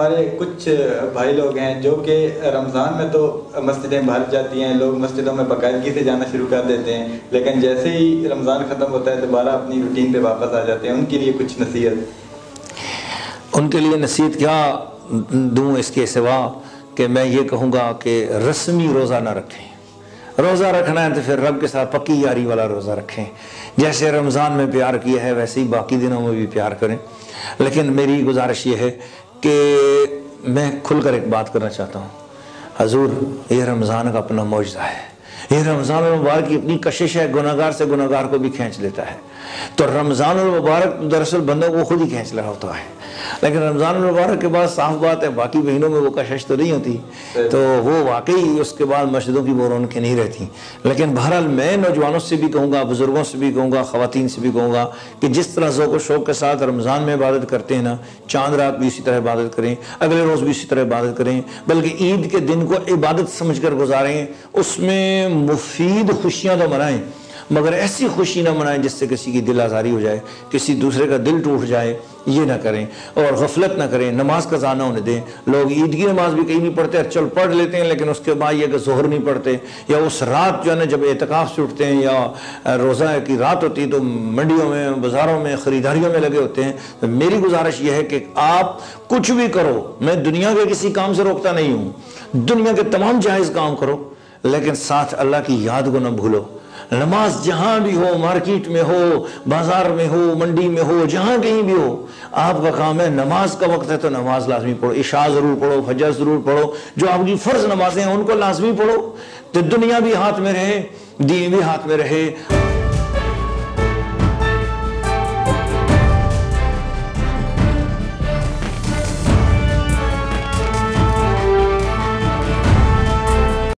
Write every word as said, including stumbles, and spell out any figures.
हमारे कुछ भाई लोग हैं जो कि रमज़ान में तो मस्जिदें भर जाती हैं, लोग मस्जिदों में बाकायदगी से जाना शुरू कर देते हैं, लेकिन जैसे ही रमज़ान ख़त्म होता है दोबारा अपनी रूटीन पे वापस आ जाते हैं। उनके लिए कुछ नसीहत? उनके लिए नसीहत क्या दूँ इसके सिवा कि मैं ये कहूँगा कि रस्मी रोज़ा ना रखें। रोज़ा रखना है तो फिर रब के साथ पक्की यारी वाला रोज़ा रखें। जैसे रमज़ान में प्यार किया है वैसे ही बाकी दिनों में भी प्यार करें। लेकिन मेरी गुजारिश ये है कि मैं खुलकर एक बात करना चाहता हूँ। हजूर, ये रमज़ान का अपना मौजज़ा है। ये रमज़ान मुबारक की अपनी कशिश है, गुनाहगार से गुनाहगार को भी खींच लेता है। तो रमज़ान मुबारक दरअसल बंदों को खुद ही खींच रहा होता है, लेकिन रमज़ान मुबारक के बाद साफ बात है बाकी महीनों में वो कशिश तो नहीं होती, तो वो वाकई उसके बाद मस्जिदों की वो रौनकें नहीं रहती। लेकिन बहरहाल मैं नौजवानों से भी कहूँगा, बुज़ुर्गों से भी कहूँगा, ख़वातीन से भी कहूँगा कि जिस तरह ज़ौक़ व शौक़ के साथ रमज़ान में इबादत करते हैं ना, चांद रात भी इसी तरह इबादत करें, अगले रोज़ भी इसी तरह इबादत करें, बल्कि ईद के दिन को इबादत समझ कर गुजारें। उसमें मुफीद खुशियाँ तो मनाएँ, मगर ऐसी खुशी ना मनाएं जिससे किसी की दिल आज़ारी हो जाए, किसी दूसरे का दिल टूट जाए, ये ना करें। और गफलत ना करें, नमाज का ज़ाना होने दें। लोग ईद की नमाज भी कहीं नहीं पढ़ते, चल पढ़ लेते हैं, लेकिन उसके बाद ये कि ज़ोहर नहीं पढ़ते, या उस रात जो है ना जब एतकाफ़ से उठते हैं या रोज़ा की रात होती है तो मंडियों में, बाज़ारों में, ख़रीदारियों में लगे होते हैं। तो मेरी गुजारिश ये है कि आप कुछ भी करो, मैं दुनिया के किसी काम से रोकता नहीं हूँ, दुनिया के तमाम जायज़ काम करो, लेकिन साथ अल्लाह की याद को ना भूलो। नमाज जहाँ भी हो, मार्केट में हो, बाजार में हो, मंडी में हो, जहाँ कहीं भी हो, आपका काम है, नमाज का वक्त है तो नमाज लाजमी पढ़ो। इशा ज़रूर पढ़ो, फजर ज़रूर पढ़ो, जो आपकी फ़र्ज नमाजें हैं उनको लाजमी पढ़ो, तो दुनिया भी हाथ में रहे, दीन भी हाथ में रहे।